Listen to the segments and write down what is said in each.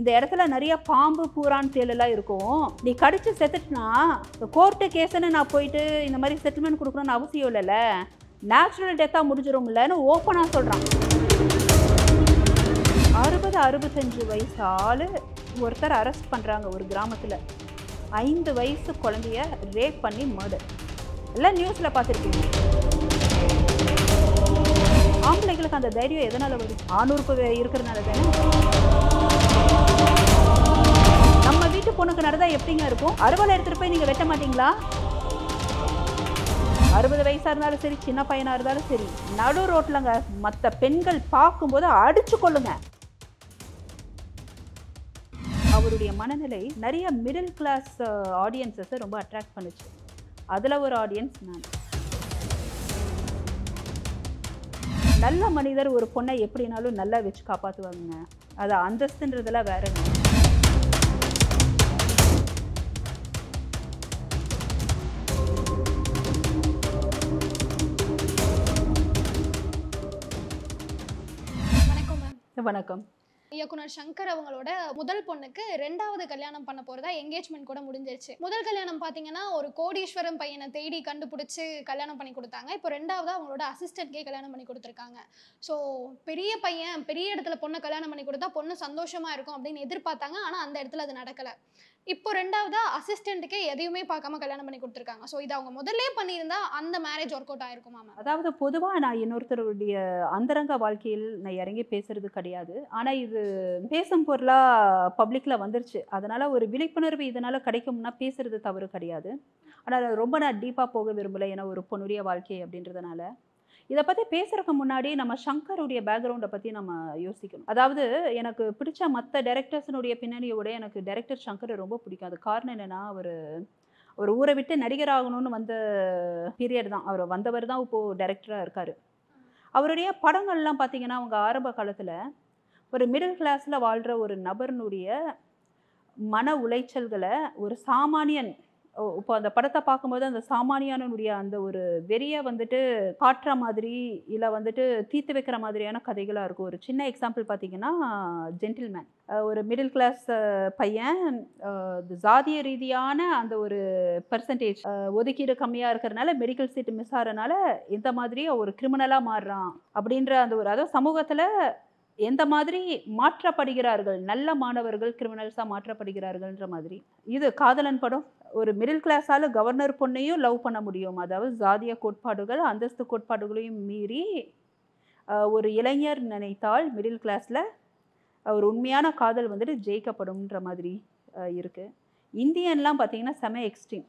இந்த இடத்துல நிறைய பாம்பு பூரான் தேலெல்லாம் இருக்கும். நீ கடிச்சு செத்துட்டுனா கோர்ட்டு கேஸுன்னு நான் போயிட்டு இந்த மாதிரி செட்டில்மெண்ட் கொடுக்கணும்னு அவசியம் இல்லைல்ல, நேச்சுரல் டெத்தாக முடிஞ்சிரும்லன்னு ஓப்பனாக சொல்கிறான். 60-65 வயசு ஆள் ஒருத்தர் அரெஸ்ட் பண்ணுறாங்க ஒரு கிராமத்தில். 5 வயசு குழந்தைய ரேப் பண்ணி மர்டர். எல்லாம் நியூஸில் பார்த்துருக்கீங்க. ஆம்பளைங்களுக்கு அந்த தைரியம் எதனால் வருது? ஆணுறுப்பு இருக்கிறதுனால தானே. நம்ம வீட்டு பொண்ணுக்கு நடந்தால் எப்படிங்க இருக்கும்? அறுவலை எடுத்துகிட்டு போய் நீங்கள் வெட்ட மாட்டீங்களா? 60 வயசாக இருந்தாலும் சரி, சின்ன பையனாக இருந்தாலும் சரி, நடு ரோட்டில்ங்க மற்ற பெண்கள் பார்க்கும்போது அடிச்சு கொள்ளுங்க. அவருடைய மனநிலை நிறைய மிடில் கிளாஸ் ஆடியன்ஸஸை ரொம்ப அட்ராக்ட் பண்ணுச்சு. அதில் ஒரு ஆடியன்ஸ் நான். நல்ல மனிதர் ஒரு பொண்ணை எப்படினாலும் நல்லா வச்சு காப்பாற்றுவாங்க. அது அந்தஸ்துன்றதெல்லாம் வேறங்க. வணக்கம் மேம். வணக்கம். இயக்குனர் சங்கர் அவங்களோட முதல் பொண்ணுக்கு 2வது கல்யாணம் பண்ண போறதா என்கேஜ்மெண்ட் கூட முடிஞ்சிருச்சு. முதல் கல்யாணம் பாத்தீங்கன்னா ஒரு கோடீஸ்வரம் பையனை தேடி கண்டுபிடிச்சு கல்யாணம் பண்ணி கொடுத்தாங்க. இப்போ 2வது அவங்களோட அசிஸ்டன்ட்கே கல்யாணம் பண்ணி கொடுத்துருக்காங்க. ஸோ பெரிய பையன் பெரிய இடத்துல பொண்ணை கல்யாணம் பண்ணி கொடுத்தா பொண்ணு சந்தோஷமா இருக்கும் அப்படின்னு எதிர்பார்த்தாங்க. ஆனால் அந்த இடத்துல அது நடக்கலை. இப்போ 2வது அசிஸ்டன்ட்டுக்கே எதையுமே பார்க்காம கல்யாணம் பண்ணி கொடுத்துருக்காங்க. ஸோ இது அவங்க முதல்லே பண்ணியிருந்தா அந்த மேரேஜ் ஒர்க் அவுட் ஆயிருக்குமா மேம்? அதாவது பொதுவாக நான் இன்னொருத்தருடைய அந்தரங்க வாழ்க்கையில் நான் இறங்கி பேசுறது கிடையாது. ஆனால் இது பேசும் பொருளாக பப்ளிக்கில் வந்துருச்சு. அதனால் ஒரு விழிப்புணர்வு இதனால் கிடைக்கும்னா பேசுறது தவறு கிடையாது. ஆனால் ரொம்ப நான் டீப்பாக போக விரும்பலை, ஏன்னா ஒரு பொண்ணுடைய வாழ்க்கை அப்படின்றதுனால. இதை பற்றி பேசுகிறதுக்கு முன்னாடி நம்ம சங்கருடைய பேக்ரவுண்டை பற்றி நம்ம யோசிக்கணும். அதாவது எனக்கு பிடிச்ச மற்ற டைரக்டர்ஸினுடைய பின்னணியோட எனக்கு டைரக்டர் சங்கரை ரொம்ப பிடிக்கும். அது காரணம் என்னென்னா, ஒரு ஊரை விட்டு நடிகர் ஆகணும்னு வந்த பீரியட் தான். அவர் வந்தவர் தான் இப்போது டைரக்டராக இருக்கார். அவருடைய படங்கள்லாம் பார்த்திங்கன்னா அவங்க ஆரம்ப காலத்தில் ஒரு மிடில் கிளாஸில் வாழ்கிற ஒரு நபர்னுடைய மன உளைச்சல்களை ஒரு சாமானியன், இப்போ அந்த படத்தை பார்க்கும்போது அந்த சாமானியானுடைய அந்த ஒரு வெறியை வந்துட்டு காட்டுற மாதிரி, இல்லை வந்துட்டு தீர்த்து வைக்கிற மாதிரியான கதைகளாக இருக்கும். ஒரு சின்ன எக்ஸாம்பிள் பார்த்தீங்கன்னா ஜென்டில்மேன். ஒரு மிடில் கிளாஸ் பையன் ஜாதிய ரீதியான அந்த ஒரு பெர்சன்டேஜ் ஒதுக்கீடு கம்மியாக இருக்கிறதுனால மெடிக்கல் சீட்டு மிஸ் ஆகிறதுனால எந்த மாதிரி ஒரு கிரிமினலாக மாறுறான் அப்படின்ற அந்த ஒரு, அதாவது சமூகத்தில் எந்த மாதிரி மாற்றப்படுகிறார்கள், நல்ல மாணவர்கள் கிரிமினல்ஸாக மாற்றப்படுகிறார்கள்ன்ற மாதிரி. இது காதலன் படம். ஒரு மிடில் கிளாஸால் கவர்னர் பொண்ணையும் லவ் பண்ண முடியும். அதாவது ஜாதிய கோட்பாடுகள் அந்தஸ்து கோட்பாடுகளையும் மீறி ஒரு இளைஞர் நினைத்தால் மிடில் கிளாஸில் ஒரு உண்மையான காதல் வந்துட்டு ஜெயிக்கப்படும்ன்ற மாதிரி இருக்குது. இந்தியன்லாம் பார்த்திங்கன்னா செம எக்ஸ்ட்ரீம்.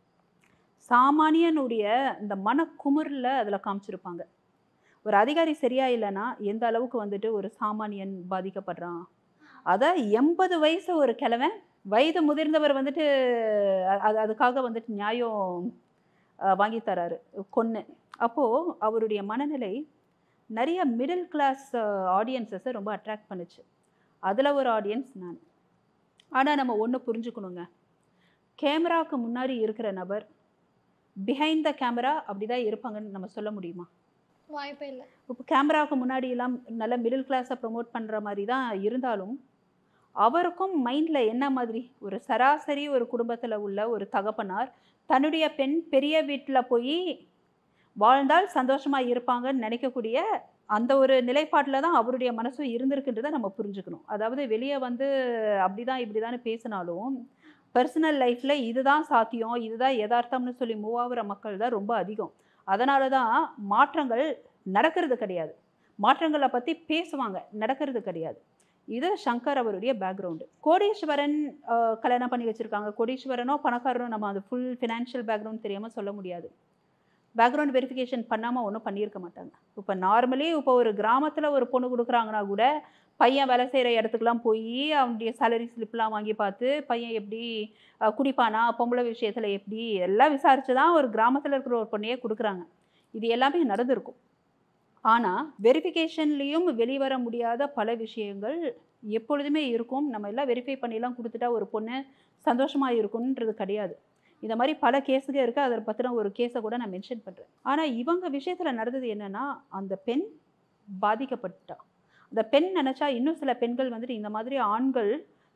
சாமானியனுடைய இந்த மனக்குமுறில் அதில் காமிச்சிருப்பாங்க. ஒரு அதிகாரி சரியா இல்லைன்னா எந்த அளவுக்கு வந்துட்டு ஒரு சாமானியன் பாதிக்கப்படுறான். அதை 80 வயசு ஒரு கிழவன், வயது முதிர்ந்தவர் வந்துட்டு அதுக்காக வந்துட்டு நியாயம் வாங்கி தராரு கொன்று. அப்போது அவருடைய மனநிலை நிறைய மிடில் கிளாஸ் ஆடியன்ஸஸை ரொம்ப அட்ராக்ட் பண்ணுச்சு. அதில் ஒரு ஆடியன்ஸ் நான். ஆனால் நம்ம ஒன்று புரிஞ்சுக்கணுங்க, கேமராவுக்கு முன்னாடி இருக்கிற நபர் பிஹைண்ட் த கேமரா அப்படி தான் இருப்பாங்கன்னு நம்ம சொல்ல முடியுமா? வாய்ப்பே இல்லை. இப்போ கேமராவுக்கு முன்னாடி எல்லாம் நல்ல மிடில் கிளாஸை ப்ரொமோட் பண்ணுற மாதிரி தான் இருந்தாலும் அவருக்கும் மைண்டில் என்ன மாதிரி ஒரு சராசரி ஒரு குடும்பத்தில் உள்ள ஒரு தகப்பனார் தன்னுடைய பெண் பெரிய வீட்டில் போய் வாழ்ந்தால் சந்தோஷமாக இருப்பாங்கன்னு நினைக்கக்கூடிய அந்த ஒரு நிலைப்பாட்டில் தான் அவருடைய மனசும் இருந்திருக்குன்றதை நம்ம புரிஞ்சுக்கணும். அதாவது வெளியே வந்து அப்படி தான் இப்படி தான் பேசினாலும் பர்சனல் லைஃப்பில் இதுதான் சாத்தியம், இதுதான் யதார்த்தம்னு சொல்லி மூவ் ஆகிற மக்கள் தான் ரொம்ப அதிகம். அதனால தான் மாற்றங்கள் நடக்கிறது கிடையாது. மாற்றங்களை பற்றி பேசுவாங்க, நடக்கிறது கிடையாது. இது சங்கர் அவருடைய பேக்ரவுண்டு. கோடீஸ்வரன் கல்யாணம் பண்ணி வச்சுருக்காங்க. கோடீஸ்வரனோ பணக்காரனோ நம்ம அது ஃபுல் ஃபினான்ஷியல் பேக்ரவுண்ட் தெரியாமல் சொல்ல முடியாது. பேக்ரவுண்ட் வெரிஃபிகேஷன் பண்ணாமல் ஒன்றும் பண்ணியிருக்க மாட்டாங்க. இப்போ நார்மலி இப்போ ஒரு கிராமத்தில் ஒரு பொண்ணு கொடுக்குறாங்கன்னா கூட பையன் வேலை செய்கிற இடத்துக்குலாம் போய் அவனுடைய சேலரி ஸ்லிப்லாம் வாங்கி பார்த்து பையன் எப்படி குடிப்பானா, பொம்பளை விஷயத்தில் எப்படி எல்லாம் விசாரித்து தான் ஒரு கிராமத்தில் இருக்கிற ஒரு பொண்ணையே கொடுக்குறாங்க. இது எல்லாமே நடந்திருக்கும். ஆனால் வெரிஃபிகேஷன்லேயும் வெளிவர முடியாத பல விஷயங்கள் எப்பொழுதுமே இருக்கும். நம்ம எல்லாம் வெரிஃபை பண்ணிலாம் கொடுத்துட்டா ஒரு பொண்ணு சந்தோஷமாக இருக்குன்றது கிடையாது. இந்த மாதிரி பல கேஸுக இருக்குது. அதை பற்றின ஒரு கேஸை கூட நான் மென்ஷன் பண்ணுறேன். ஆனால் இவங்க விஷயத்தில் நடந்தது என்னென்னா, அந்த பெண் பாதிக்கப்பட்டா. அந்த பெண் நினச்சா இன்னும் சில பெண்கள் வந்துட்டு இந்த மாதிரி ஆண்கள்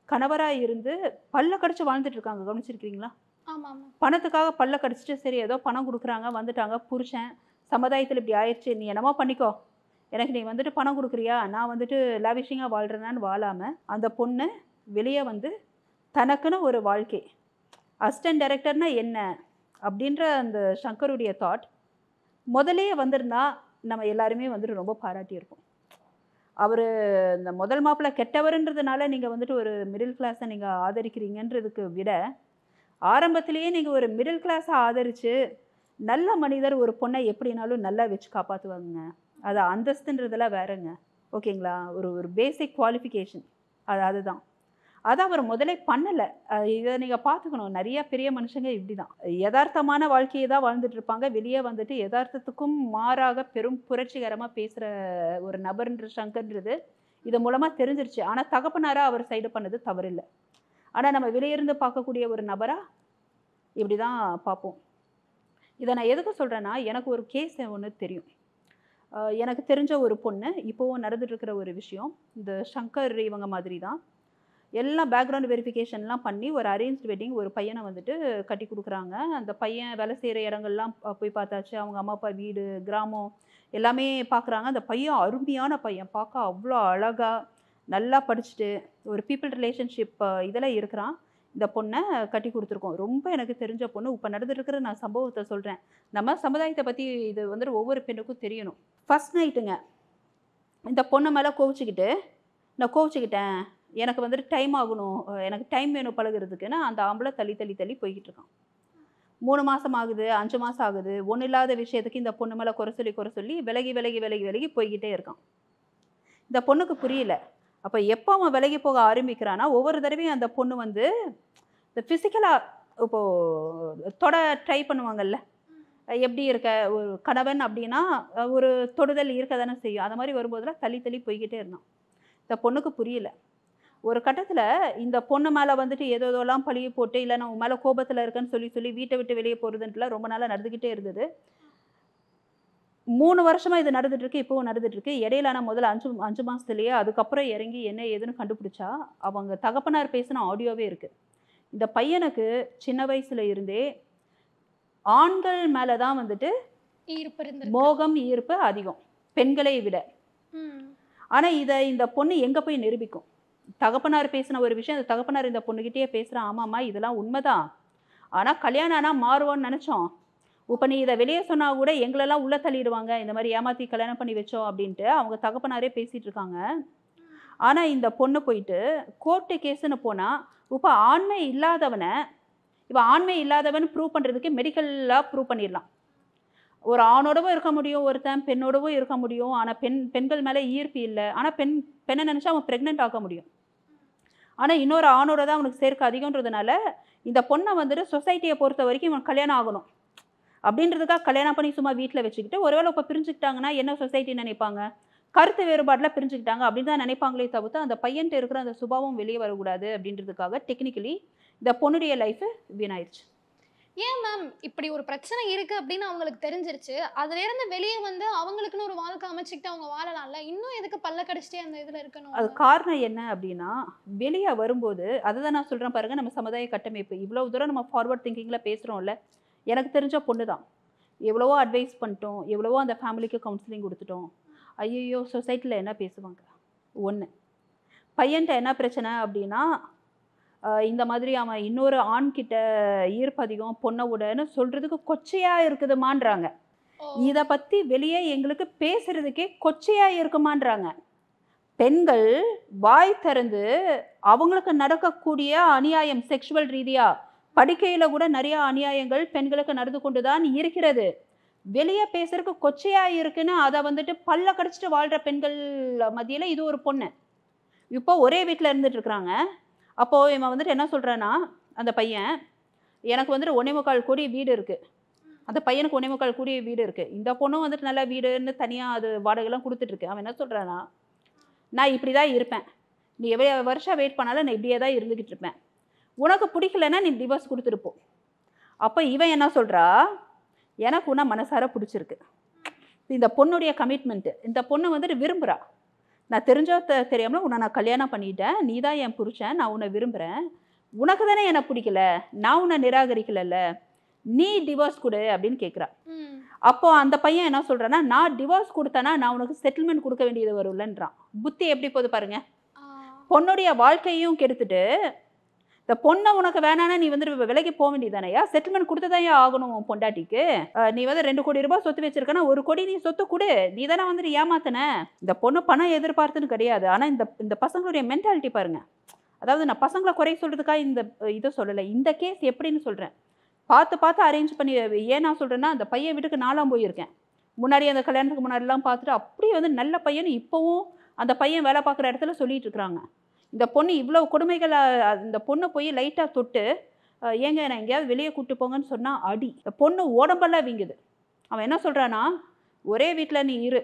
கணவராக இருந்து பல்ல கடிச்சு வாழ்ந்துட்டு இருக்காங்க, கவனிச்சிருக்கீங்களா? ஆமா ஆமா. பணத்துக்காக பல்ல கடிச்சிட்டு சரி ஏதோ பணம் கொடுக்குறாங்க, வந்துட்டாங்க புருஷன், சமுதாயத்தில் இப்படி ஆயிடுச்சு, நீ என்னமோ பண்ணிக்கோ, எனக்கு நீ வந்துட்டு பணம் கொடுக்குறியா, நான் வந்துட்டு லாவிஷிங்காக வாழ்கிறேனான்னு வாழாமல் அந்த பொண்ணு வெளியே வந்து தனக்குன்னு ஒரு வாழ்க்கை, அசிஸ்டன்ட் டைரக்டர்னா என்ன அப்படின்ற அந்த சங்கருடைய தாட் முதலே வந்திருந்தா நம்ம எல்லாருமே வந்துட்டு ரொம்ப பாராட்டியிருப்போம். அவர் இந்த முதல் மாப்பிள்ளை கெட்டவருன்றதுனால நீங்கள் வந்துட்டு ஒரு மிடில் கிளாஸை நீங்கள் ஆதரிக்கிறீங்கன்றதுக்கு விட, ஆரம்பத்திலேயே நீங்கள் ஒரு மிடில் கிளாஸை ஆதரித்து நல்ல மனிதர் ஒரு பொண்ணை எப்படினாலும் நல்லா வச்சு காப்பாற்றுவாங்க. அது அந்தஸ்துன்றதெல்லாம் வேறங்க. ஓகேங்களா? ஒரு ஒரு பேசிக் குவாலிஃபிகேஷன் அதுதான். அதை அவர் முதலே பண்ணலை. இதை நீங்கள் பார்த்துக்கணும். நிறைய பெரிய மனுஷங்க இப்படி தான் யதார்த்தமான வாழ்க்கையை தான் வாழ்ந்துட்டு இருப்பாங்க. வெளியே வந்துட்டு யதார்த்தத்துக்கும் மாறாக பெரும் புரட்சிகரமாக பேசுகிற ஒரு நபர்ன்ற சங்கர்ன்றது இது மூலமாக தெரிஞ்சிருச்சு. ஆனால் தகப்பனாராக அவர் சைடு பண்ணது தவறில்லை. ஆனால் நம்ம வெளியிருந்து பார்க்கக்கூடிய ஒரு நபராக இப்படி தான் பார்ப்போம். இதை நான் எதுக்கு சொல்கிறேன்னா, எனக்கு ஒரு கேஸ் ஒன்று தெரியும். எனக்கு தெரிஞ்ச ஒரு பொண்ணு இப்போவும் நடந்துட்டுருக்கிற ஒரு விஷயம். இந்த சங்கர் இவங்க மாதிரி தான் எல்லாம் பேக்ரவுண்ட் வெரிஃபிகேஷன்லாம் பண்ணி ஒரு அரேஞ்ச்டு வெட்டிங் ஒரு பையனை வந்துட்டு கட்டி கொடுக்குறாங்க. அந்த பையன் வேலை செய்கிற இடங்கள்லாம் போய் பார்த்தாச்சு. அவங்க அம்மா அப்பா வீடு, கிராமம் எல்லாமே பார்க்குறாங்க. அந்த பையன் அருமையான பையன், பார்க்க அவ்வளோ அழகாக நல்லா படிச்சுட்டு ஒரு பீப்புள் ரிலேஷன்ஷிப் இதெல்லாம் இருக்கிறான். இந்த பொண்ணை கட்டி கொடுத்துருக்கோம். ரொம்ப எனக்கு தெரிஞ்ச பொண்ணு. இப்போ நடந்துட்டுருக்கிற நான் சம்பவத்தை சொல்கிறேன். நம்ம சமுதாயத்தை பற்றி இது வந்துட்டு ஒவ்வொரு பெண்ணுக்கும் தெரியணும். ஃபஸ்ட் நைட்டுங்க, இந்த பொண்ணு மேலே கோவிச்சுக்கிட்டு, நான் கோவிச்சுக்கிட்டேன், எனக்கு வந்துட்டு டைம் ஆகணும், எனக்கு டைம் வேணும் பழகுறதுக்குன்னு அந்த ஆம்பளை தள்ளி தள்ளி தள்ளி போய்கிட்டு இருக்கான். 3 மாதம் ஆகுது, 5 மாதம் ஆகுது. ஒன்றும் இல்லாத விஷயத்துக்கு இந்த பொண்ணு மேலே குறை சொல்லி விலகி விலகி விலகி விலகி போய்கிட்டே இருக்கான். இந்த பொண்ணுக்கு புரியல. அப்போ எப்போ அவன் விலகி போக ஆரம்பிக்கிறான்னா, ஒவ்வொரு தடவையும் அந்த பொண்ணு வந்து இந்த ஃபிசிக்கலாக இப்போது தொட ட்ரை பண்ணுவாங்கல்ல, எப்படி இருக்க ஒரு கணவன் அப்படின்னா ஒரு தொடுதல் இருக்க தானே செய்யும். அந்த மாதிரி வரும்போதெல்லாம் தள்ளி தள்ளி போய்கிட்டே இருந்தான். இந்த பொண்ணுக்கு புரியல. ஒரு கட்டத்தில் இந்த பொண்ணு மேலே வந்துட்டு ஏதோதெல்லாம் பழிய போட்டு, இல்லை நான் உன் மேலே கோபத்தில் இருக்கேன்னு சொல்லி வீட்டை விட்டு வெளியே போகிறதுன்ட்டுலாம் ரொம்ப நாளாக நடந்துக்கிட்டே இருந்தது. 3 வருஷமாக இது நடந்துட்டுருக்கு. இப்போவும் நடந்துட்டுருக்கு. இடையில நான் முதல்ல 5 மாதத்துலேயே அதுக்கப்புறம் இறங்கி என்ன ஏதுன்னு கண்டுபிடிச்சா, அவங்க தகப்பனார் பேசின ஆடியோவே இருக்குது. இந்த பையனுக்கு சின்ன வயசுல இருந்தே ஆண்கள் மேலே தான் வந்துட்டு மோகம், ஈர்ப்பு அதிகம் பெண்களை விட. ஆனால் இதை இந்த பொண்ணு எங்கே போய் நிரூபிக்கும்? தகப்பனார் பேசின ஒரு விஷயம், அந்த தகப்பனார் இந்த பொண்ணுக்கிட்டே பேசுகிறான், ஆமாம்மா இதெல்லாம் உண்மைதான், ஆனால் கல்யாணம் ஆனால் மாறுவோன்னு நினச்சோம், இப்போ நீ இதை வெளியே சொன்னால் கூட எங்களெல்லாம் உள்ளே தள்ளிடுவாங்க, இந்த மாதிரி ஏமாற்றி கல்யாணம் பண்ணி வச்சோம் அப்படின்ட்டு அவங்க தகப்பனாரே பேசிகிட்டு இருக்காங்க. ஆனால் இந்த பொண்ணு போயிட்டு கோர்ட்டு கேஸுன்னு போனால், இப்போ ஆண்மை இல்லாதவனை இப்போ ஆண்மை இல்லாதவன் ப்ரூவ் பண்ணுறதுக்கு மெடிக்கலாக ப்ரூவ் பண்ணிடலாம். ஒரு ஆணோடவும் இருக்க முடியும், ஒருத்தன் பெண்ணோடவும் இருக்க முடியும். ஆனால் பெண்கள் மேலே ஈர்ப்பு இல்லை. ஆனால் பெண்ணை நினச்சா அவன் ப்ரெக்னென்ட் ஆக முடியும். ஆனால் இன்னொரு ஆணோட தான் அவனுக்கு சேர்க்க அதிகன்றதுனால இந்த பொண்ணை வந்துட்டு சொசைட்டியை பொறுத்த வரைக்கும் இவன் கல்யாணம் ஆகணும் அப்படின்றதுக்காக கல்யாணம் பண்ணி சும்மா வீட்டில் வச்சுக்கிட்டு, ஒருவேளை இப்போ பிரிஞ்சுக்கிட்டாங்கன்னா என்ன சொசைட்டி நினைப்பாங்க? கருத்து வேறுபாட்டில் பிரிஞ்சுக்கிட்டாங்க அப்படின்னு தான் நினைப்பாங்களே தவிர்த்து அந்த பையன்ட்டு இருக்கிற அந்த சுபாவம் வெளியே வரக்கூடாது அப்படின்றதுக்காக டெக்னிக்கலி இந்த பொண்ணுடைய லைஃபு வீணாயிடுச்சு. ஏன் மேம் இப்படி ஒரு பிரச்சனை இருக்கு அப்படின்னு அவங்களுக்கு தெரிஞ்சிருச்சு, அதுல இருந்து வெளியே வந்து அவங்களுக்குன்னு ஒரு வாழ்க்கை அமைச்சுக்கிட்டு அவங்க வாழலாம்ல, இன்னும் எதுக்கு பல்ல கடிச்சிட்டே அந்த இதுல இருக்கணும்? அது காரணம் என்ன அப்படின்னா, வெளியே வரும்போது அதுதான் நான் சொல்கிறேன் பாருங்க, நம்ம சமுதாய கட்டமைப்பு இவ்வளோ தூரம் நம்ம ஃபார்வர்ட் திங்கிங்கில் பேசுகிறோம்ல. எனக்கு தெரிஞ்ச பொண்ணு தான், எவ்வளவோ அட்வைஸ் பண்ணிட்டோம், எவ்வளவோ அந்த ஃபேமிலிக்கு கவுன்சிலிங் கொடுத்துட்டோம். ஐயோ சொசைட்டியில் என்ன பேசுவாங்க? ஒன்று பையன்ட்ட என்ன பிரச்சனை அப்படின்னா, இந்த மாதிரி அவன் இன்னொரு ஆண்கிட்ட ஈர்ப்பு அதிகம் பொண்ணை விடன்னு சொல்கிறதுக்கு கொச்சையாக இருக்குதுமான்றாங்க. இதை பற்றி வெளியே எங்களுக்கு பேசுகிறதுக்கே கொச்சையாக இருக்குமான்றாங்க. பெண்கள் வாய் திறந்து அவங்களுக்கு நடக்கக்கூடிய அநியாயம், செக்ஷுவல் ரீதியாக படிக்கையில் கூட நிறைய அநியாயங்கள் பெண்களுக்கு நடந்து கொண்டு தான் இருக்கிறது. வெளியே பேசுறதுக்கு கொச்சையாக இருக்குன்னு அதை வந்துட்டு பல்ல கடிச்சிட்டு வாழ்கிற பெண்கள் மத்தியில் இது ஒரு பொண்ணு இப்போ ஒரே வீட்டில் இருந்துட்டு இருக்கிறாங்க. அப்போது இவன் வந்துட்டு என்ன சொல்கிறான்னா, அந்த பையன் எனக்கு வந்துட்டு 1.25 கோடி வீடு இருக்குது, அந்த பையனுக்கு 1.25 கோடி வீடு இருக்குது, இந்த பொண்ணும் வந்துட்டு நல்லா வீடுன்னு தனியாக அது வாடகைலாம் கொடுத்துட்ருக்கு. அவன் என்ன சொல்கிறான்னா, நான் இப்படி தான் இருப்பேன், நீ எவ்வளோ வருஷம் வெயிட் பண்ணாலும் நான் இப்படியே தான் இருந்துக்கிட்டு இருப்பேன், உனக்கு பிடிக்கலன்னா நீ டிவோர்ஸ் கொடுத்துருப்போம். அப்போ இவன் என்ன சொல்கிறா, எனக்கு உன்னை மனசார பிடிச்சிருக்கு, இந்த பொண்ணுடைய கமிட்மெண்ட்டு, இந்த பொண்ணு வந்துட்டு விரும்புகிறா, நான் தெரிஞ்சோ தெரியாமல உன்னை நான் கல்யாணம் பண்ணிட்டேன், நீ தான் என் புருஷன், நான் உன்னை விரும்புகிறேன், உனக்கு தானே என்னை பிடிக்கல, நான் உன்னை நிராகரிக்கலைல்ல, நீ டிவோர்ஸ் கொடு அப்படின்னு கேட்குறா. அப்போ அந்த பையன் என்ன சொல்கிறான்னா, நான் டிவோர்ஸ் கொடுத்தேன்னா நான் உனக்கு செட்டில்மெண்ட் கொடுக்க வேண்டியது வரும்லன்றான். புத்தி எப்படி போகுது பாருங்க. பொண்ணுடைய வாழ்க்கையும் கெடுத்துட்டு, இந்த பொண்ணை உனக்கு வேணானா நீ வந்து விலைக்கு போக வேண்டியதானையா, செட்டில்மெண்ட் கொடுத்ததான் ஆகணும் உன் பொண்டாட்டிக்கு. நீ வந்து 2 கோடி ரூபாய் சொத்து வச்சிருக்கனா 1 கோடி நீ சொத்து கொடு, நீ தானே வந்துட்டு ஏமாத்தின. இந்த பொண்ணு பணம் எதிர்பார்த்துன்னு கிடையாது. ஆனால் இந்த பசங்களுடைய மென்டாலிட்டி பாருங்க. அதாவது நான் பசங்களை குறை சொல்றதுக்காக இந்த இதை சொல்லலை, இந்த கேஸ் எப்படின்னு சொல்கிறேன். பார்த்து அரேஞ்ச் பண்ணி. ஏன் நான் சொல்கிறேன்னா, அந்த பையன் வீட்டுக்கு நாலாம் போயிருக்கேன். முன்னாடி அந்த கல்யாணத்துக்கு முன்னாடிலாம் பார்த்துட்டு அப்படியே வந்து நல்ல பையன் இப்போவும் அந்த பையன் வேலை பார்க்குற இடத்துல சொல்லிட்டு இருக்கிறாங்க. இந்த பொண்ணு இவ்வளோ கொடுமைகள், இந்த பொண்ணை போய் லைட்டாக தொட்டு ஏங்க நான் எங்கேயாவது வெளியே கூப்பிட்டு போங்கன்னு சொன்னால் அடி. இந்த பொண்ணு உடம்பெல்லாம் வீங்குது. அவன் என்ன சொல்கிறான்னா, ஒரே வீட்டில் நீ இரு,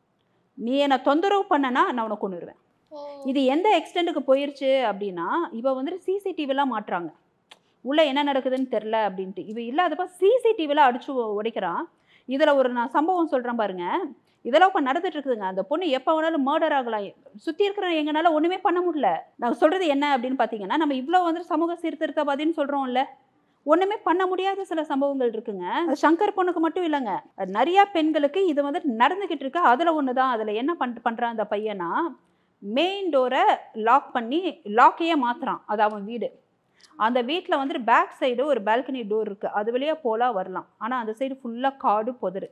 நீ என்னை தொந்தரவு பண்ணனா நான் உனக்கு கொண்டுருவேன். இது எந்த எக்ஸ்டெண்டுக்கு போயிருச்சு அப்படின்னா, இவ வந்துட்டு சிசிடிவிலாம் மாட்டுறாங்க, உள்ளே என்ன நடக்குதுன்னு தெரில அப்படின்ட்டு. இவ இல்லாதப்ப சிசிடிவிலாம் அடித்து உடைக்கிறான். இதில் ஒரு நான் சம்பவம் சொல்கிறேன் பாருங்க. இதெல்லாம் இப்போ நடந்துட்டு இருக்குதுங்க. அந்த பொண்ணு எப்போ வேணாலும் மர்டர் ஆகலாம். சுற்றி இருக்கிற எங்களால் ஒன்றுமே பண்ண முடியல. நான் சொல்கிறது என்ன அப்படின்னு பார்த்தீங்கன்னா, நம்ம இவ்வளோ வந்து சமூக சீர்திருத்தவாதின்னு சொல்கிறோம்ல, ஒன்றுமே பண்ண முடியாத சில சம்பவங்கள் இருக்குங்க. சங்கர் பொண்ணுக்கு மட்டும் இல்லைங்க, நிறையா பெண்களுக்கு இது வந்து நடந்துக்கிட்டு இருக்கு. அதில் ஒன்று தான். அதில் என்ன பண்ணுறான் அந்த பையனா, மெயின் டோரை லாக் பண்ணி லாக்கையே மாற்றுறான். அது அவன் வீடு. அந்த வீட்டில் வந்துட்டு பேக் சைடு ஒரு பால்கனி டோர் இருக்குது, அது வழியாக போகலாம் வரலாம். ஆனால் அந்த சைடு ஃபுல்லாக காடு புதரு,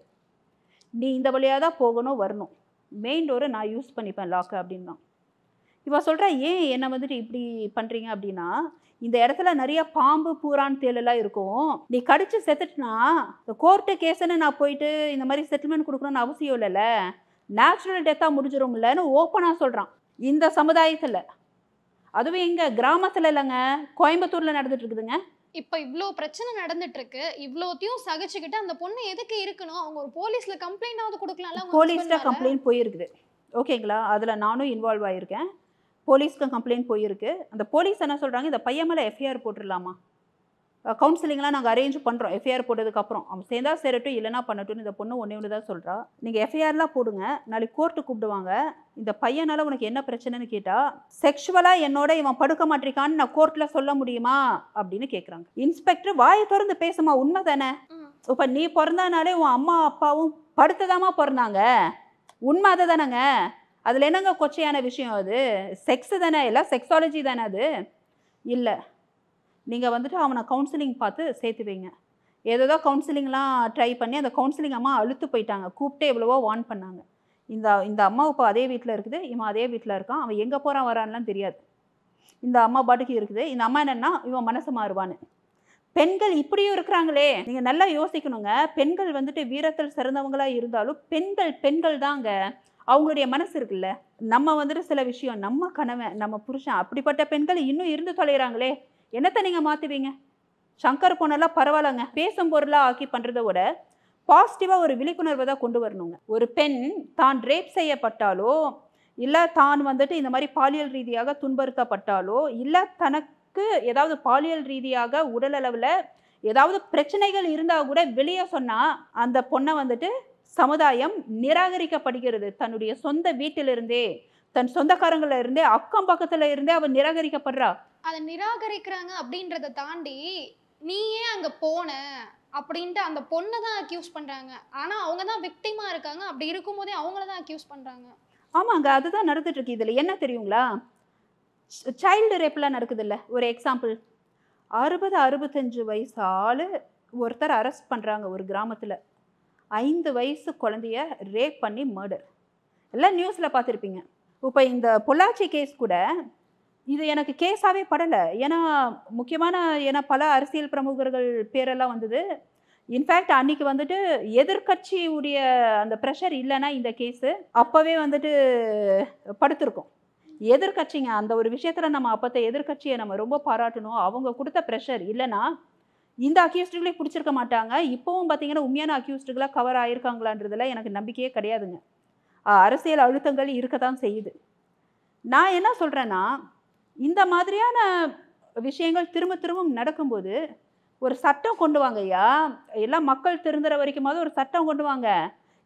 நீ இந்த வழியாக தான் போகணும் வரணும், மெயின் டோரை நான் யூஸ் பண்ணிப்பேன் லாக்கு அப்படின்னா. இவன் சொல்கிறா, ஏன் என்னை வந்துட்டு இப்படி பண்ணுறீங்க அப்படின்னா, இந்த இடத்துல நிறைய பாம்பு பூரான் தேலெல்லாம் இருக்கும், நீ கடிச்சு செத்துட்டுனா இந்த கோர்ட்டு கேஸுன்னு நான் போயிட்டு இந்த மாதிரி செட்டில்மெண்ட் கொடுக்கணும்னு அவசியம் இல்லைல்ல, நேச்சுரல் டெத்தாக முடிஞ்சிரும்லன்னு ஓப்பனாக சொல்கிறான். இந்த சமுதாயத்தில், அதுவும் எங்க கிராமத்தில் இல்லைங்க, கோயம்புத்தூரில் நடந்துட்டு இருக்குதுங்க. இப்போ இவ்வளோ பிரச்சனை நடந்துட்டு இருக்கு, இவ்வளோத்தையும் சகிச்சுக்கிட்டு அந்த பொண்ணு எதுக்கு இருக்கணும்? அவங்க ஒரு போலீஸ்ல கம்ப்ளைண்டாவது கொடுக்கலாம்ல. போலீஸ்ல கம்ப்ளைண்ட் போயிருக்குது, ஓகேங்களா? அதில் நானும் இன்வால்வ் ஆகியிருக்கேன். போலீஸ்க்கு கம்ப்ளைண்ட் போயிருக்கு. அந்த போலீஸ் என்ன சொல்கிறாங்க, இந்த பையன் மேலே எஃப்ஐஆர் போட்டுடலாமா, கவுன்சிலிங்லாம் நாங்கள் அரேஞ்ச் பண்ணுறோம். எஃப்ஐஆர் போட்டதுக்கப்புறம் அவன் சேர்ந்தா சேரட்டும், இல்லைனா பண்ணட்டும்னு இந்த பொண்ணு ஒன்று தான் சொல்கிறா. நீங்கள் எஃப்ஐஆர்லாம் போடுங்க, நாளைக்கு கோர்ட்டு கூப்பிடுவாங்க. இந்த பையனால் உனக்கு என்ன பிரச்சனைன்னு கேட்டால், செக்ஷுவலாக என்னோட இவன் படுக்க மாட்டிருக்கான்னு நான் கோர்ட்டில் சொல்ல முடியுமா அப்படின்னு கேட்குறாங்க. இன்ஸ்பெக்டர் வாயை திறந்து பேசுமா, உண்மை தானே? இப்போ நீ பிறந்தானாலே உன் அம்மா அப்பாவும் படுத்ததாமா பிறந்தாங்க, உண்மை அதை தானேங்க. அதில் என்னங்க கொச்சையான விஷயம்? அது செக்ஸு தானே, எல்லாம் செக்ஸாலஜி தானே அது. இல்லை, நீங்கள் வந்துட்டு அவனை கவுன்சிலிங் பார்த்து சேர்த்து வைங்க. ஏதோ கவுன்சிலிங்லாம் ட்ரை பண்ணி அந்த கவுன்சிலிங் அம்மா அழுத்து போயிட்டாங்க, கூப்பிட்டு எவ்வளவோ வார்ன் பண்ணாங்க. இந்த அம்மா இப்போ அதே வீட்டில் இருக்குது, இவன் அதே வீட்டில் இருக்கான், அவன் எங்கே போகிறான் வரான்லாம் தெரியாது. இந்த அம்மா பாட்டுக்கு இருக்குது. இந்த அம்மா என்னென்னா, இவன் மனசு மாறுவான்னு. பெண்கள் இப்படியும் இருக்கிறாங்களே, நீங்கள் நல்லா யோசிக்கணுங்க. பெண்கள் வந்துட்டு வீரத்தில் சிறந்தவங்களாக இருந்தாலும் பெண்கள் தாங்க. அவங்களுடைய மனசு இருக்குல்ல, நம்ம வந்துட்டு சில விஷயம், நம்ம கணவன் நம்ம புருஷன், அப்படிப்பட்ட பெண்கள் இன்னும் இருந்து தொலைகிறாங்களே, என்னத்தை நீங்கள் மாற்றுவீங்க? சங்கர் பொண்ணெல்லாம் பரவாயில்லைங்க, பேசும் பொருளாக ஆக்கி பண்ணுறதை விட பாசிட்டிவாக ஒரு விழிப்புணர்வை தான் கொண்டு வரணுங்க. ஒரு பெண் தான் ரேப் செய்யப்பட்டாலோ, இல்லை தான் வந்துட்டு இந்த மாதிரி பாலியல் ரீதியாக துன்புறுத்தப்பட்டாலோ, இல்லை தனக்கு ஏதாவது பாலியல் ரீதியாக உடல் அளவில் ஏதாவது பிரச்சனைகள் இருந்தால் கூட வெளியே சொன்னால் அந்த பொண்ணை வந்துட்டு சமுதாயம் நிராகரிக்கப்படுகிறது. தன்னுடைய சொந்த வீட்டிலிருந்தே, தன் சொந்தக்காரங்கள இருந்தே, அக்கம் பக்கத்துல இருந்தே அவன் நிராகரிக்கப்படுறா. அதை நிராகரிக்கிறாங்க அப்படின்றத தாண்டி, நீ ஏன் அங்க போன அப்படின்ட்டு அந்த பொண்ணை தான் அக்யூஸ் பண்றாங்க. ஆனா அவங்க தான் விக்டிமா இருக்காங்க. அப்படி இருக்கும்போதே அவங்கள தான் அக்யூஸ் பண்றாங்க. ஆமாங்க, அதுதான் நடந்துட்டு இருக்கு. இதுல என்ன தெரியுங்களா, சைல்டு ரேப்லாம் நடக்குது இல்லை. ஒரு எக்ஸாம்பிள், 60-65 வயசு ஆளு ஒருத்தர் அரெஸ்ட் பண்றாங்க ஒரு கிராமத்துல. 5 வயசு குழந்தைய ரேப் பண்ணி மர்டர், எல்லாம் நியூஸில் பார்த்துருப்பீங்க. இப்போ இந்த பொள்ளாச்சி கேஸ் கூட இது எனக்கு கேஸாகவே படலை. ஏன்னா முக்கியமான, ஏன்னா பல அரசியல் பிரமுகர்கள் பேரெல்லாம் வந்தது. இன்ஃபேக்ட் அன்றைக்கி வந்துட்டு எதிர்கட்சியுடைய அந்த ப்ரெஷர் இல்லைன்னா இந்த கேஸு அப்போவே வந்துட்டு படுத்திருக்கோம். எதிர்கட்சிங்க அந்த ஒரு விஷயத்தில் நம்ம அப்போத்த எதிர்கட்சியை நம்ம ரொம்ப பாராட்டணும். அவங்க கொடுத்த ப்ரெஷர் இல்லைன்னா இந்த அக்யூஸ்டுகளே பிடிச்சிருக்க மாட்டாங்க. இப்போவும் பார்த்தீங்கன்னா உண்மையான அக்யூஸ்டுகளாக கவர் ஆகியிருக்காங்களான்றதுல எனக்கு நம்பிக்கையே கிடையாதுங்க. அரசியல் அழுத்தங்கள் இருக்க தான் செய்யுது. நான் என்ன சொல்கிறேன்னா, இந்த மாதிரியான விஷயங்கள் திரும்ப திரும்ப நடக்கும்போது ஒரு சட்டம் கொண்டு வாங்க ஐயா. எல்லாம் மக்கள் திருந்துற வரைக்குமாவது ஒரு சட்டம் கொண்டு வாங்க.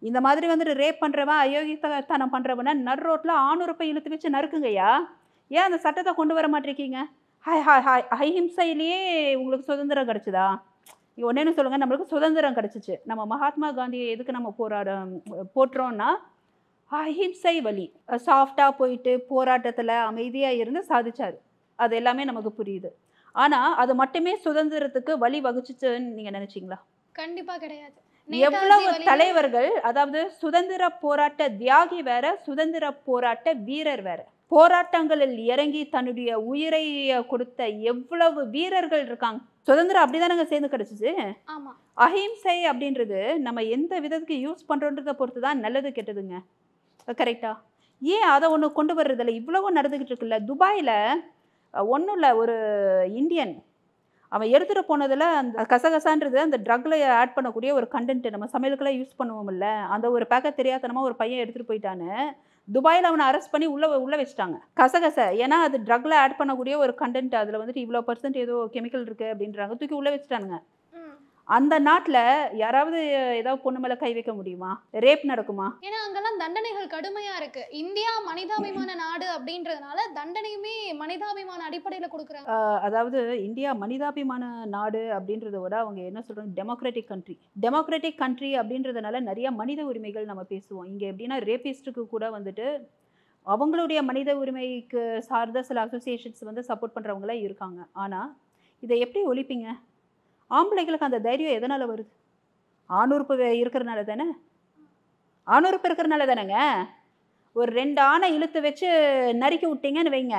இந்த மாதிரி வந்துட்டு ரேப் பண்ணுறவன் அயோக்கியத்தனம் பண்ணுறவனை நடு ரோட்டில் ஆணுறுப்பை இழுத்து வச்சு நறுக்குங்கய்யா. ஏன் அந்த சட்டத்தை கொண்டு வர மாட்டிருக்கீங்க? அஹிம்சையிலேயே உங்களுக்கு சுதந்திரம் கிடச்சிதா? ஒன்னேன்னு சொல்லுங்கள், நம்மளுக்கு சுதந்திரம் கிடச்சிச்சு. நம்ம மகாத்மா காந்தியை எதுக்கு நம்ம போட்டுறோன்னா அஹிம்சை வழி சாஃப்டாக போயிட்டு போராட்டத்தில் அமைதியாக இருந்து சாதிச்சார். அது எல்லாமே நமக்கு புரியுது. ஆனால் அது மட்டுமே சுதந்திரத்துக்கு வழி வகுச்சுன்னு நீங்கள் நினச்சிங்களா? கண்டிப்பாக கிடையாது. எவ்வளவு தலைவர்கள், அதாவது சுதந்திர போராட்ட தியாகி வேற, சுதந்திர போராட்ட வீரர் வேற. போராட்டங்களில் இறங்கி தன்னுடைய உயிரை கொடுத்த எவ்வளவு வீரர்கள் இருக்காங்க. சுதந்திரம் அப்படிதானங்க சேர்ந்து கிடைச்சிச்சு. அஹிம்சை அப்படின்றது நம்ம எந்த விதத்துக்கு யூஸ் பண்றோன்றதை பொறுத்து தான் நல்லது கெட்டதுங்க. கரெக்டா? ஏன் அதை ஒன்று கொண்டு வர்றதில்ல? இவ்வளவு நடந்துகிட்டு இருக்குல்ல. துபாயில் ஒன்றும் இல்லை, ஒரு இந்தியன் அவன் எடுத்துகிட்டு போனதில் அந்த கசகசான்றது அந்த ட்ரக்கில் ஆட் பண்ணக்கூடிய ஒரு கண்டென்ட் நம்ம சமையலுக்கெல்லாம் யூஸ் பண்ணுவோம்ல, அந்த ஒரு பேக்கெட் தெரியாதனமாக ஒரு பையன் எடுத்துகிட்டு போயிட்டான்னு துபாயில் அவனை அரெஸ்ட் பண்ணி உள்ளே வச்சுட்டாங்க. கசகசை, ஏன்னா அது ட்ரக்கில் ஆட் பண்ணக்கூடிய ஒரு கண்டென்ட், அதில் வந்துட்டு இவ்வளோ % ஏதோ கெமிக்கல் இருக்குது அப்படின்றாங்க, தூக்கி உள்ளே வச்சுட்டானுங்க. அந்த நாட்டில் யாராவது ஏதாவது பொண்ணு மேலே கை வைக்க முடியுமா? ரேப் நடக்குமா? ஏன்னா அங்கெல்லாம் தண்டனைகள் கடுமையாக இருக்கு. இந்தியா மனிதாபிமான நாடு அப்படின்றதுனால தண்டனையுமே மனிதாபிமான அடிப்படையில் கொடுக்குறாங்க. அதாவது இந்தியா மனிதாபிமான நாடு அப்படின்றத விட அவங்க என்ன சொல்கிறாங்க, டெமோக்ராட்டிக் கண்ட்ரி. டெமோக்ராட்டிக் கண்ட்ரி அப்படின்றதுனால நிறைய மனித உரிமைகள் நம்ம பேசுவோம். இங்கே எப்படின்னா ரேபிஸ்ட்டுக்கு கூட வந்துட்டு அவங்களுடைய மனித உரிமைக்கு சார்ந்த சில அசோசியேஷன்ஸ் வந்து சப்போர்ட் பண்ணுறவங்களாம் இருக்காங்க. ஆனால் இதை எப்படி ஒழிப்பீங்க? ஆம்பளைங்களுக்கு அந்த தைரியம் எதனால் வருது? ஆணுறுப்பு இருக்கிறனால தானே. ஆணுறுப்பு இருக்கிறனால தானேங்க. ஒரு 2 ஆணை இழுத்து வச்சு நறுக்கி விட்டீங்கன்னு வைங்க,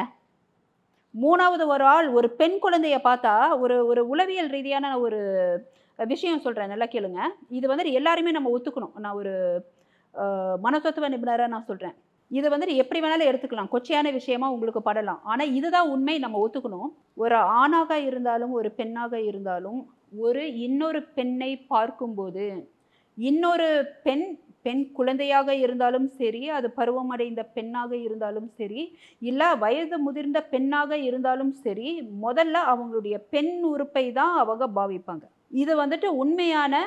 3வது ஒரு ஆள் ஒரு பெண் குழந்தைய பார்த்தா, ஒரு உளவியல் ரீதியான ஒரு விஷயம் சொல்கிறேன், நல்லா கேளுங்க. இது வந்துட்டு எல்லாருமே நம்ம ஒத்துக்கணும். நான் ஒரு மனத்தத்துவ நிபுணராக நான் சொல்கிறேன். இது வந்துட்டு எப்படி வேணாலும் எடுத்துக்கலாம், கொச்சையான விஷயமா உங்களுக்கு படலாம். ஆனால் இதுதான் உண்மை, நம்ம ஒத்துக்கணும். ஒரு ஆணாக இருந்தாலும் ஒரு பெண்ணாக இருந்தாலும் இன்னொரு பெண்ணை பார்க்கும்போது, இன்னொரு பெண் குழந்தையாக இருந்தாலும் சரி, அது பருவமடைந்த பெண்ணாக இருந்தாலும் சரி, இல்லை வயது முதிர்ந்த பெண்ணாக இருந்தாலும் சரி, முதல்ல அவங்களுடைய பெண் உறுப்பை தான் அவங்க பாவிப்பாங்க. இது வந்துட்டு உண்மையான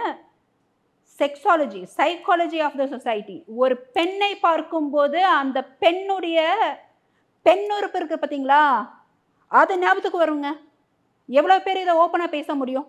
sexology, psychology of the society. ஒரு பெண்ணை பார்க்கும்போது அந்த பெண்ணுடைய பெண் உறுப்பு இருக்கு பார்த்தீங்களா, அது ஞாபகத்துக்கு வருங்க. எவ்வளோ பேர் இதை ஓப்பனாக பேச முடியும்?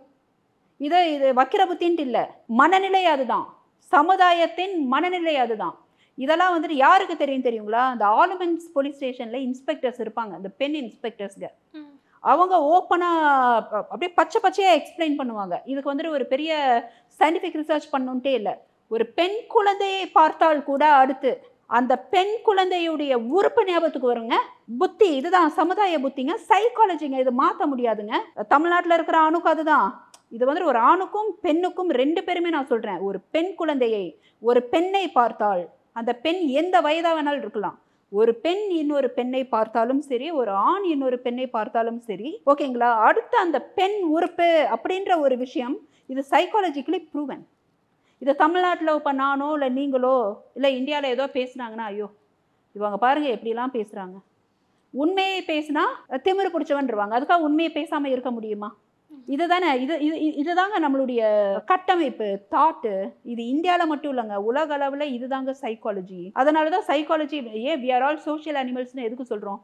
இது வக்கிர புத்தின்ட்டு இல்லை, மனநிலை அதுதான். சமுதாயத்தின் மனநிலை அதுதான். இதெல்லாம் வந்துட்டு யாருக்கு தெரியுங்களா? அந்த ஆலுமென்ஸ் போலீஸ் ஸ்டேஷனில் இன்ஸ்பெக்டர்ஸ் இருப்பாங்க, அந்த பெண் இன்ஸ்பெக்டர்ஸ்ங்க. அவங்க ஓப்பனாக அப்படியே பச்சையாக எக்ஸ்பிளைன் பண்ணுவாங்க. இதுக்கு வந்துட்டு ஒரு பெரிய சயின்டிஃபிக் ரிசர்ச் பண்ணணுன்ட்டே இல்லை. ஒரு பெண் குழந்தையை பார்த்தால் கூட அடுத்து அந்த பெண் குழந்தையுடைய உறுப்பு ஞாபகத்துக்கு வருங்க. புத்தி, இதுதான் சமுதாய புத்திங்க, சைக்காலஜிங்க. இது மாற்ற முடியாதுங்க. தமிழ்நாட்டில் இருக்கிற ஆணுக்கும் அதுதான். இது வந்துட்டு ஒரு ஆணுக்கும் பெண்ணுக்கும் 2 பேருமே நான் சொல்கிறேன். ஒரு பெண் குழந்தையை, ஒரு பெண்ணை பார்த்தால், அந்த பெண் எந்த வயதாக வேணாலும் இருக்கலாம், ஒரு பெண் இன்னொரு பெண்ணை பார்த்தாலும் சரி, ஒரு ஆண் இன்னொரு பெண்ணை பார்த்தாலும் சரி, ஓகேங்களா? அடுத்து அந்த பெண் உறுப்பு அப்படின்ற ஒரு விஷயம், இது சைக்காலஜிக்கலி ப்ரூவன். இதை தமிழ்நாட்டில் இப்போ நானோ இல்லை நீங்களோ இல்லை இந்தியாவில் ஏதோ பேசுனாங்கன்னா, ஐயோ இவங்க பாருங்கள் எப்படிலாம் பேசுகிறாங்க, உண்மையை பேசினா திமிரு பிடிச்சவன்ருவாங்க, அதுக்காக உண்மையை பேசாமல் இருக்க முடியுமா? இதுதானே இதுதாங்க நம்மளுடைய கட்டமைப்பு, தாட்டு. இது இந்தியாவில் மட்டும் இல்லைங்க, உலக அளவில் இதுதாங்க சைக்காலஜி. அதனால தான் சைக்காலஜி, ஏன் we are all social animalsனு எதுக்கு சொல்கிறோம்?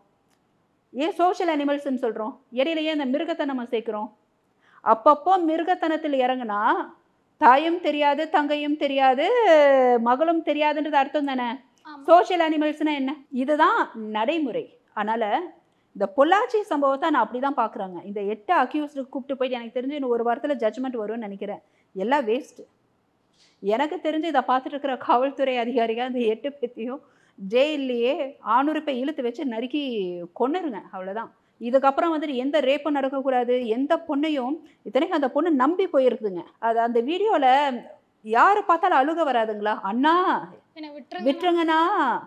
ஏன் சோஷியல் அனிமல்ஸ்ன்னு சொல்கிறோம்? இடையிலேயே அந்த மிருகத்தை நம்ம சேர்க்குறோம். அப்பப்போ மிருகத்தனத்தில் இறங்குனா தாயும் தெரியாது, தங்கையும் தெரியாது, மகளும் தெரியாதுன்றது அர்த்தம் தானே. சோஷியல் அனிமல்ஸ்னா என்ன? இதுதான் நடைமுறை. அதனால் இந்த பொள்ளாச்சி சம்பவத்தை நான் அப்படி தான் பார்க்குறாங்க. இந்த 8 அக்யூஸ்டுக்கு கூப்பிட்டு போயிட்டு, எனக்கு தெரிஞ்சு இன்னும் 1 வாரத்தில் ஜட்ஜ்மெண்ட் வரும்னு நினைக்கிறேன். எல்லாம் வேஸ்ட்டு. எனக்கு தெரிஞ்சு இதை பார்த்துட்டு இருக்கிற காவல்துறை அதிகாரிகள் அந்த 8 பேத்தையும் ஜெயிலையே ஆணுறுப்பை இழுத்து வச்சு நறுக்கி கொன்னுருங்க, அவ்வளோதான். இதுக்கப்புறம் வந்துட்டு எந்த ரேப்பும் நடக்கக்கூடாது. எந்த பொண்ணையும், இத்தனைக்கும் அந்த பொண்ணு நம்பி போயிருக்குதுங்க. அது அந்த வீடியோவில் யாரை பார்த்தாலும் அழுக வராதுங்களா? அண்ணா விட்டுருங்கண்ணா.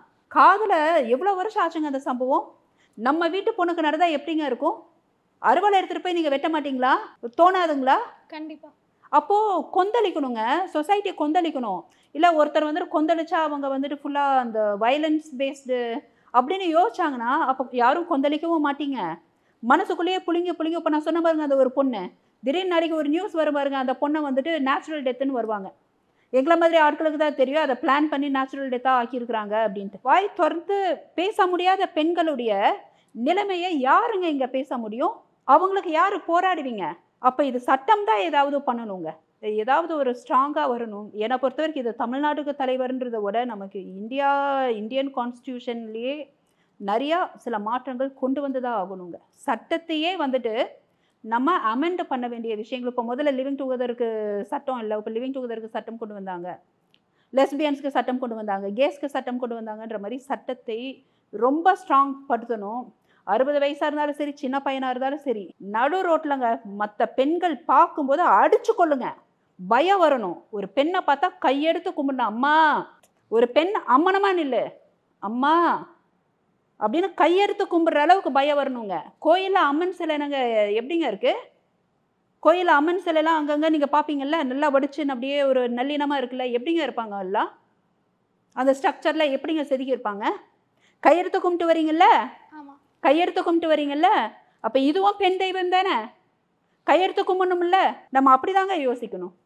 காதில் எவ்வளோ வருஷம் ஆச்சுங்க அந்த சம்பவம். நம்ம வீட்டு பொண்ணுக்கு நடந்தால் எப்படிங்க இருக்கும்? அறுவலை எடுத்துகிட்டு போய் நீங்கள் வெட்ட மாட்டிங்களா? தோணாதுங்களா? கண்டிப்பாக. அப்போது கொந்தளிக்கணுங்க, சொசைட்டி கொந்தளிக்கணும். இல்லை ஒருத்தர் வந்துட்டு கொந்தளிச்சா அவங்க வந்துட்டு ஃபுல்லாக அந்த வயலன்ஸ் பேஸ்டு அப்படின்னு யோசிச்சாங்கன்னா அப்போ யாரும் கொந்தளிக்கவும் மாட்டீங்க. மனசுக்குள்ளேயே புளிங்க இப்போ நான் சொன்ன பாருங்க, அந்த ஒரு பொண்ணு திடீர்னு நாளைக்கு ஒரு நியூஸ் வரும் பாருங்க, அந்த பொண்ணை வந்துட்டு நேச்சுரல் டெத்துன்னு வருவாங்க. எங்களை மாதிரி ஆட்களுக்கு தான் தெரியும் அதை பிளான் பண்ணி நேச்சுரல் டெத்தாக ஆக்கியிருக்கிறாங்க அப்படின்ட்டு. வாய் திறந்து பேச முடியாத பெண்களுடைய நிலைமையை யாருங்க இங்கே பேச முடியும்? அவங்களுக்கு யார் போராடுவீங்க? அப்போ இது சட்டம் தான் ஏதாவது பண்ணணுங்க, ஏதாவது ஒரு ஸ்ட்ராங்காக வரணும். என்னை பொறுத்த வரைக்கும் இது தமிழ்நாட்டுக்கு தலைவர்ன்றதை விட நமக்கு இந்தியன் கான்ஸ்டியூஷன்லேயே நிறையா சில மாற்றங்கள் கொண்டு வந்து தான் ஆகணுங்க. சட்டத்தையே வந்துட்டு நம்ம அமெண்ட் பண்ண வேண்டிய விஷயங்கள். இப்போ முதல்ல லிவிங் டுகெதருக்கு சட்டம் இல்லை, இப்போ லிவிங் டுகெதருக்கு சட்டம் கொண்டு வந்தாங்க, லெஸ்பியன்ஸ்க்கு சட்டம் கொண்டு வந்தாங்க, கேஸ்க்கு சட்டம் கொண்டு வந்தாங்கன்ற மாதிரி சட்டத்தை ரொம்ப ஸ்ட்ராங் படுத்தணும். 60 வயசாக இருந்தாலும் சரி, சின்ன பையனாக இருந்தாலும் சரி, நடு ரோட்லங்க மற்ற பெண்கள் பார்க்கும்போது அடிச்சு கொள்ளுங்க, பயம் வரணும். ஒரு பெண்ணை பார்த்தா கையெடுத்து கும்பிடணும், அம்மா. ஒரு பெண் அம்மனமா நில்லு அம்மா அப்படின்னு கையெடுத்து கும்பிட்ற அளவுக்கு பயம் வரணுங்க. கோயிலில் அம்மன் சிலை என்னங்க எப்படிங்க இருக்கு? கோயிலில் அம்மன் சிலைலாம் அங்கங்கே நீங்கள் பார்ப்பீங்கல்ல, நல்லா வடிச்சுன்னு அப்படியே ஒரு நல்லினமாக இருக்குல்ல, எப்படிங்க இருப்பாங்க எல்லாம்? அந்த ஸ்ட்ரக்சரில் எப்படிங்க செதுக்கி இருப்பாங்க? கையெடுத்து கும்பிட்டு வரீங்கல்ல, கையெடுத்து கும்பிட்டு வரீங்கல்ல, அப்போ இதுவும் பெண் தெய்வம் தானே, கையெடுத்து கும்பிடணும்ல. நம்ம அப்படி தாங்க யோசிக்கணும்.